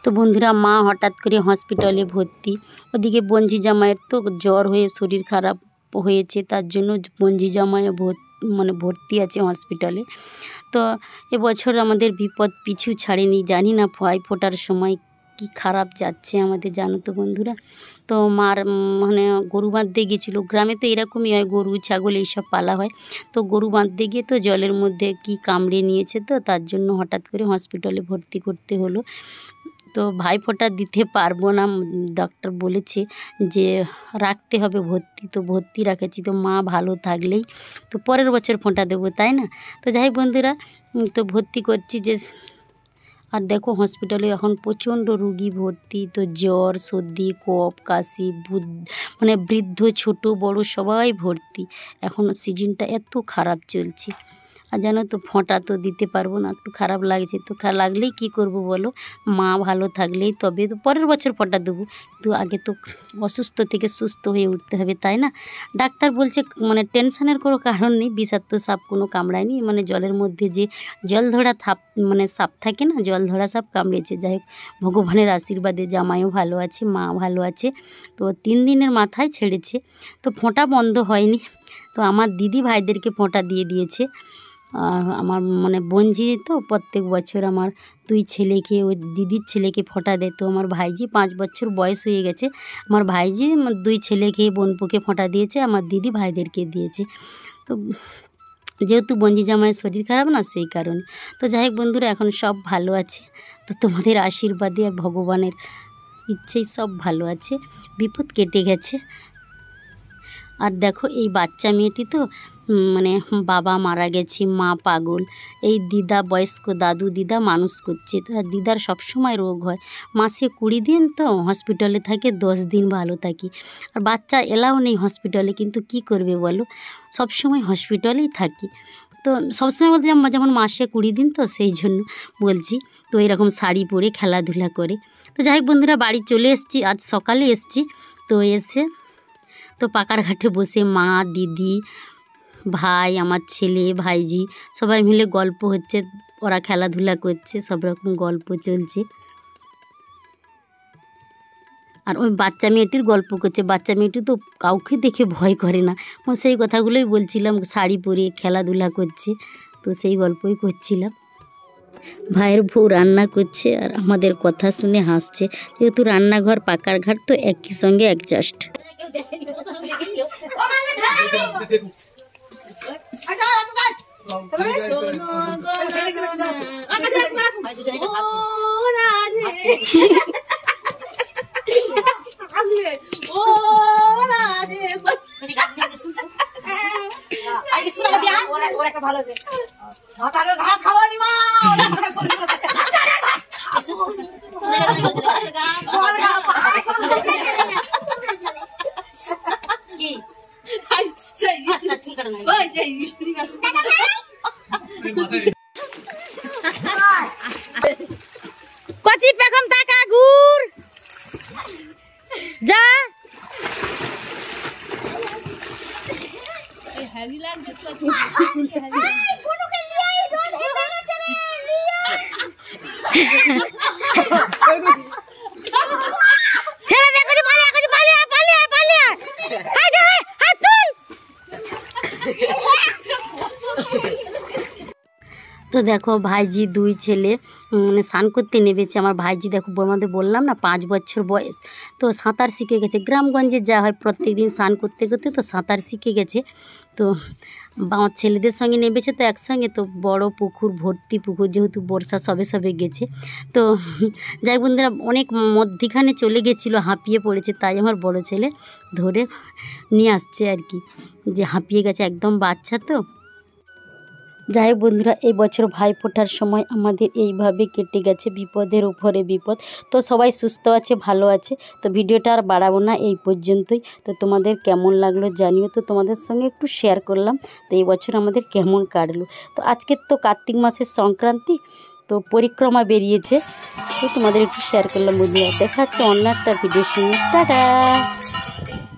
তো বন্ধুরা মা হঠাৎ করে হসপিটালে ভর্তি, ওদিকে বঞ্জি জামাইয়ের তো জ্বর হয়ে শরীর খারাপ হয়েছে, তার জন্য বঞ্জি জামাই ভর্তি আছে হসপিটালে। তো এবছর আমাদের বিপদ পিছু ছাড়েনি, জানি না ভয় ফোটার সময় কি খারাপ যাচ্ছে আমাদের, জানো তো বন্ধুরা। তো মার গরু বাঁধতে গিয়েছিলো, গ্রামে তো এরকমই হয়, গরু ছাগল এইসব পালা হয়। তো গরু বাঁধতে গিয়ে তো জলের মধ্যে কি কামড়ে নিয়েছে, তো তার জন্য হঠাৎ করে হসপিটালে ভর্তি করতে হলো। তো ভাইফোঁটা দিতে পারবো না, ডাক্তার বলেছে যে রাখতে হবে ভর্তি, তো ভর্তি রাখেছি। তো মা ভালো থাকলেই তো পরের বছর ফোঁটা দেবো, তাই না। তো যাই বন্ধুরা, তো ভর্তি করছি যে, আর দেখো হসপিটালে এখন প্রচণ্ড রুগী ভর্তি। তো জ্বর, সর্দি, কফ, কাশি, বৃদ্ধ ছোট বড় সবাই ভর্তি। এখন সিজনটা এত খারাপ চলছে, আর জানো তো ফোঁটা তো দিতে পারবো না, একটু খারাপ লাগছে। তো লাগলেই কি করব বলো, মা ভালো থাকলেই তবে তো পরের বছর ফোঁটা দেবো। তো আগে তো অসুস্থ থেকে সুস্থ হয়ে উঠতে হবে, তাই না। ডাক্তার বলছে টেনশনের কোনো কারণ নেই, বিষাক্ত সাপ কোনো কামড়ায়নি, জলের মধ্যে যে জল ধরা সাপ থাকে না, জল ধরা সাপ কামড়েছে। যাই হোক ভগবানের আশীর্বাদে জামাইও ভালো আছে, মা ভালো আছে। তো 3 দিনের মাথায় ছেড়েছে, তো ফোঁটা বন্ধ হয়নি। তো আমার দিদি ভাইদেরকে ফোঁটা দিয়ে দিয়েছে। আর আমার বঞ্জি তো প্রত্যেক বছর আমার 2 ছেলেকে, ওই দিদির ছেলেকে ফোঁটা দেয়। তো আমার ভাইজি 5 বছর বয়স হয়ে গেছে, আমার ভাইজি 2 ছেলেকে বোনপোকে ফোঁটা দিয়েছে, আমার দিদি ভাইদেরকে দিয়েছে। তো যেহেতু বঞ্জি জামাইয়ের শরীর খারাপ না, সেই কারণে। তো যাই হোক বন্ধুরা, এখন সব ভালো আছে। তো তোমাদের আশীর্বাদে আর ভগবানের ইচ্ছেই সব ভালো আছে, বিপদ কেটে গেছে। আর দেখো এই বাচ্চা মেয়েটি তো বাবা মারা গেছে, মা পাগল, এই দিদা বয়স্ক দাদু দিদা মানুষ করছে। তো আর দিদার সবসময় রোগ হয়, মাসে 20 দিন তো হসপিটালে থাকে, 10 দিন ভালো থাকি। আর বাচ্চা এলাও নেই হসপিটালে, কিন্তু কি করবে বলো, সবসময় হসপিটালেই থাকি। তো সবসময় বলতে যেমন মাসে 20 দিন, তো সেই জন্য বলছি। তো এরকম শাড়ি পরে খেলাধুলা করে। তো যাই হোক বন্ধুরা, বাড়ি চলে এসেছি, আজ সকালে এসেছি। তো এসে তো পাকার ঘাটে বসে মা, দিদি, ভাই, আমার ছেলে, ভাইজি সবাই মিলে গল্প হচ্ছে, ওরা খেলাধুলা করছে, সব রকম গল্প চলছে। আর ওই বাচ্চা মেয়েটির গল্প করছে, বাচ্চা মেয়েটি তো কাউকে দেখে ভয় করে না, সেই কথাগুলোই বলছিলাম, শাড়ি পরে খেলাধুলা করছে, তো সেই গল্পই করছিলাম। ভাইয়ের বউ রান্না করছে আর আমাদের কথা শুনে হাসছে, যেহেতু রান্নাঘর পাকার ঘাট তো একই সঙ্গে অ্যাডজাস্ট। কচি পেগম টাকা গুর যা হেভি লাগছে তো ছেড়ে দে, কিছু পালিয়ে হাই তুল। তো দেখো ভাইজি 2 ছেলে স্নান করতে নেমেছে। আমার ভাইজি দেখো, আমাদের বললাম না 5 বছর বয়স, তো সাঁতার শিখে গেছে। গ্রামগঞ্জে যা হয় প্রত্যেক দিন স্নান করতে করতে তো সাঁতার শিখে গেছে। তো আমার ছেলেদের সঙ্গে নেমেছে, তো একসঙ্গে তো বড় পুকুর, ভর্তি পুকুর, যেহেতু বর্ষা সবে গেছে। তো যাই বন্ধুরা, অনেক মধ্যিখানে চলে গেছিলো, হাঁপিয়ে পড়েছে, তাই আমার বড় ছেলে ধরে নিয়ে আসছে আর কি, যে হাঁপিয়ে গেছে, একদম বাচ্চা তো। যাই হোক বন্ধুরা, এই বছর ভাইফোঁটার সময় আমাদের এইভাবে কেটে গেছে, বিপদের উপরে বিপদ। তো সবাই সুস্থ আছে, ভালো আছে। তো ভিডিওটা আর বাড়াবো না, এই পর্যন্তই। তো তোমাদের কেমন লাগলো জানিও, তো তোমাদের সঙ্গে একটু শেয়ার করলাম তো এই বছর আমাদের কেমন কাটলো। তো আজকের তো কার্তিক মাসের সংক্রান্তি, তো পরিক্রমা বেরিয়েছে, তো তোমাদের একটু শেয়ার করলাম বন্ধুরা। দেখা হচ্ছে অন্য একটা ভিডিওর সঙ্গে, টাটা।